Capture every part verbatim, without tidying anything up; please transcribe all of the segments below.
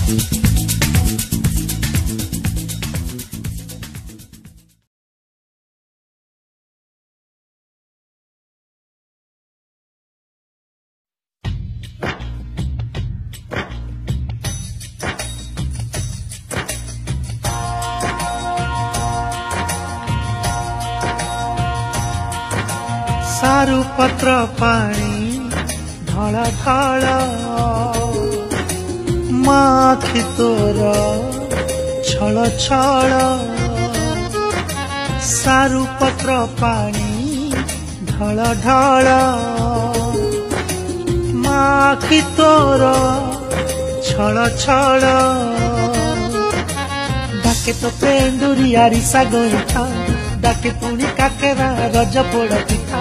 सारू पत्र पानी ढला ढला माखी तोर छल छल सारू पत्र पानी ढला ढला माखी तोर छल छल डाके तो पेंडुरिया रिसा गोईठा डाके पुणी काकेरा रज पोड़ पिठा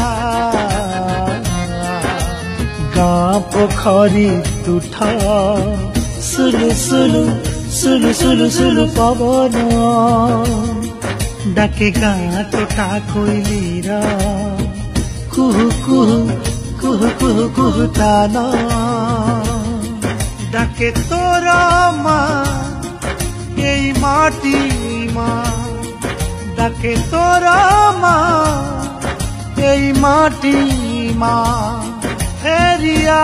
गाँ पोखरी तुठा सुलु सुलु सुलु सुलु सुलु पवन डाके गाँ टोटा कोइलीर कुहु कुहु कुहु कुहु कुहु तान डाके तोर माँ यही माटी माँ डाके तोरा माँ यही माटी माँ फेरिया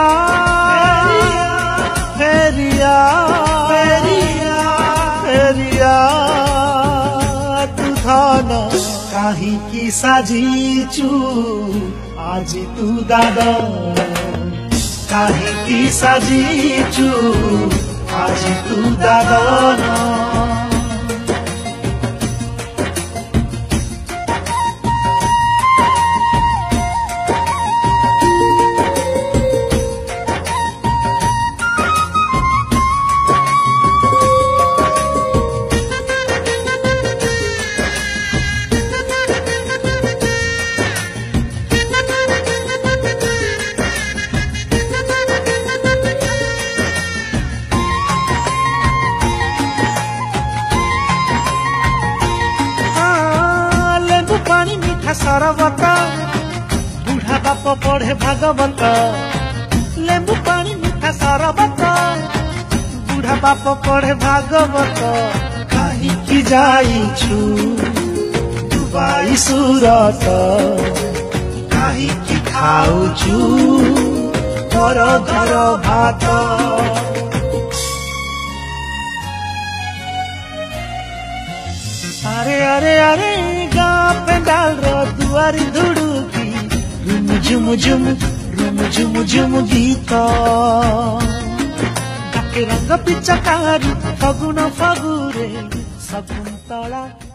फेरिया फेरिया फेरिया तू धन काहे की साजीचु आज तू दादा काहे की साजीचु आज तू दादा सरबत बुढ़ा बाप पढ़े भागवत लेंबू पानी मीठा सरबत बुढ़ा बाप पढ़े भागवत कहीं की जाइछु दुबई सूरत कहीं की खाउछु घर घर भात अरे अरे अरे गाँ पेंडाल रो दुआरी धुड़ुकी रुम झुम झुम रुम झुम झुम गीत डाके रंग पिचकारी फगुन फगुरे सकुन्तला।